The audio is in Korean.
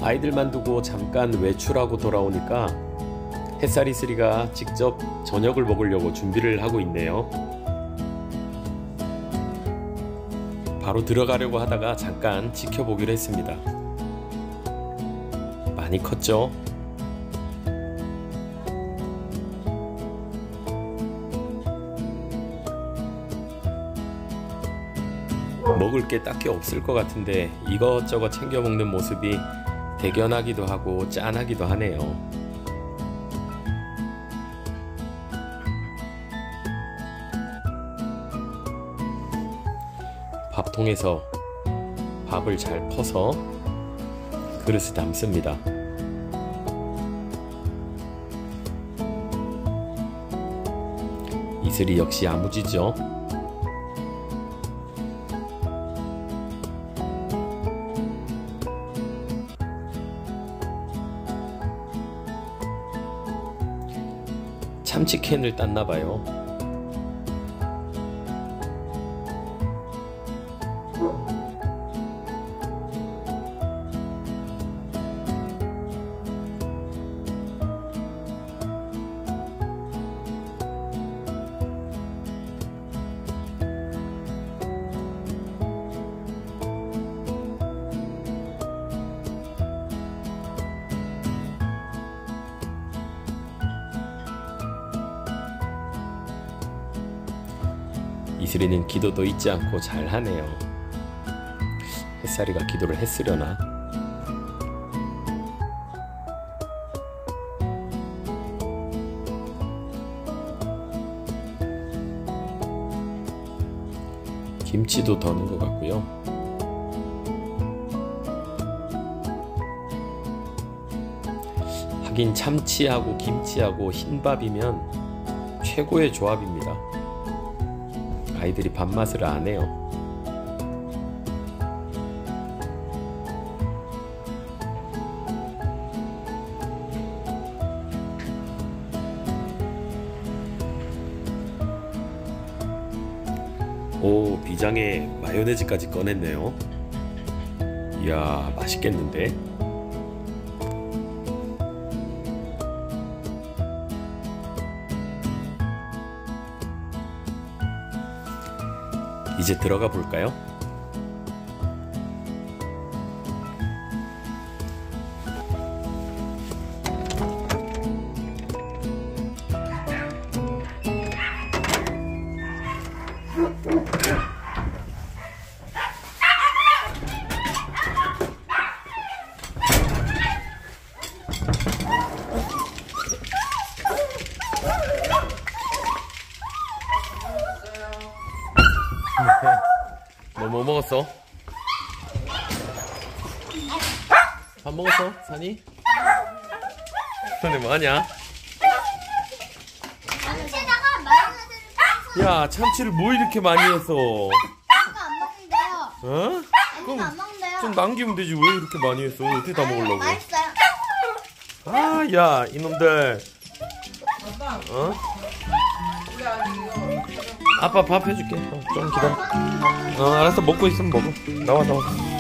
아이들만 두고 잠깐 외출하고 돌아오니까 햇살이슬이가 직접 저녁을 먹으려고 준비를 하고 있네요. 바로 들어가려고 하다가 잠깐 지켜보기로 했습니다. 많이 컸죠? 먹을 게 딱히 없을 것 같은데 이것저것 챙겨 먹는 모습이 대견하기도 하고 짠하기도 하네요. 밥통에서 밥을 잘 퍼서 그릇에 담습니다. 이슬이 역시 야무지죠? 참치캔을 땄나봐요. 이슬이는 기도도 잊지 않고 잘 하네요. 햇살이가 기도를 했으려나? 김치도 더 넣은 것 같고요. 하긴 참치하고 김치하고 흰밥이면 최고의 조합입니다. 아이들이 밥맛을 안 해요. 오, 비장에 마요네즈까지 꺼냈네요. 이야, 맛있겠는데? 이제 들어가 볼까요? 너 뭐 먹었어? 밥 먹었어? 산이? 산이 뭐하냐? 참치에다가 마요네즈를 야, 참치를 뭐 이렇게 많이 했어? 안 먹는데요. 어? 그럼 안 먹는데요. 좀 남기면 되지. 왜 이렇게 많이 했어? 어떻게 다 먹으려고? 맛있어요. 아, 야, 이놈들. 어? 아빠 밥 해줄게. 좀 기다려. 알았어. 먹고 있으면 먹어. 나와.